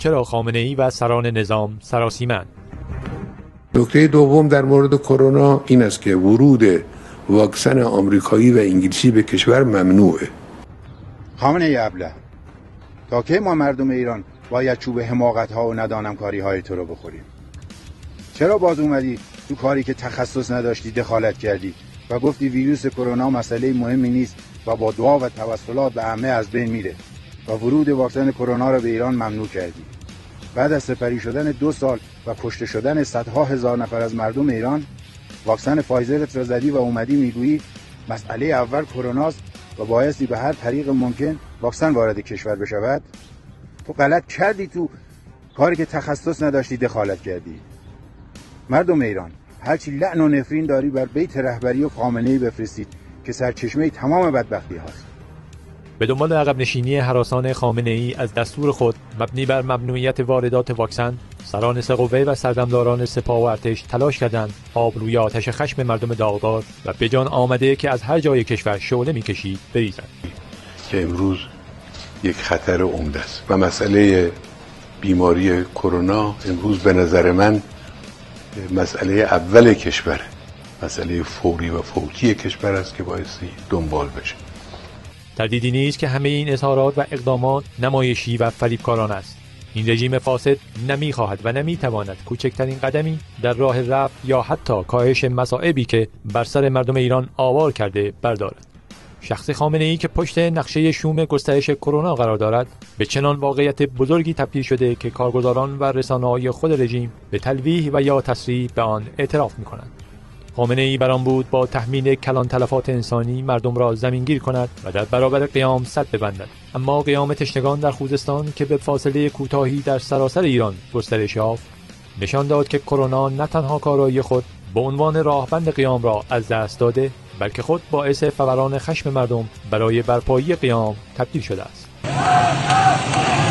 چرا خامنه‌ای و سران نظام سراسیمه‌اند. نکته دوم در مورد کرونا این است که ورود واکسن آمریکایی و انگلیسی به کشور ممنوعه. خامنه‌ای ابله، تا کی ما مردم ایران باید چوب حماقت‌ها و ندانمکاری‌های تو رو بخوریم؟ چرا باز اومدی تو کاری که تخصص نداشتی دخالت کردی و گفتی ویروس کرونا مسئله مهمی نیست و با دعا و توسلات به عامه از بین میره و ورود واکسن کرونا را به ایران ممنوع کردی؟ بعد از سپری شدن 2 سال و کشته شدن صدها هزار نفر از مردم ایران، واکسن فایزرت را زدی و اومدی میگویی مسئله اول کروناست و بایستی به هر طریق ممکن واکسن وارد کشور بشود؟ تو غلط کردی، تو کاری که تخصص نداشتی دخالت کردی. مردم ایران، هرچی لعن و نفرین داری بر بیت رهبری و خامنه‌ای بفرستید که سرچشمه تمام بدبختی هاست. به دنبال عقب نشینی هراسان خامنه‌ای از دستور خود مبنی بر ممنوعیت واردات واکسن، سران سه قوه و سردمداران سپاه و ارتش تلاش کردند آب روی آتش خشم مردم داغدار و به جان آمده که از هر جای کشور شعله می‌کشید بریزند. که امروز یک خطر عمده است و مسئله بیماری کرونا امروز به نظر من مسئله اول کشوره، مسئله فوری و فوتی کشور است که بایستی دنبال بشه. تردیدی نیست که همه این اظهارات و اقدامات نمایشی و فریبکارانه است. این رژیم فاسد نمی‌خواهد و نمی‌تواند کوچکترین قدمی در راه رفع یا حتی کاهش مصائبی که بر سر مردم ایران آوار کرده بردارد. شخص خامنه‌ای که پشت نقشه شوم گسترش کرونا قرار دارد، به چنان واقعیت بزرگی تبدیل شده که کارگزاران و رسانه‌های خود رژیم به تلویح و یا تصریح به آن اعتراف می‌کنند. خامنه‌ای بر آن بود با تحمیل کلان تلفات انسانی مردم را زمینگیر کند و در برابر قیام سد ببندد. اما قیام تشنگان در خوزستان که به فاصله کوتاهی در سراسر ایران گسترش یافت، نشان داد که کرونا نه تنها کارایی خود به عنوان راهبند قیام را از دست داده، بلکه خود باعث فوران خشم مردم برای برپایی قیام تبدیل شده است.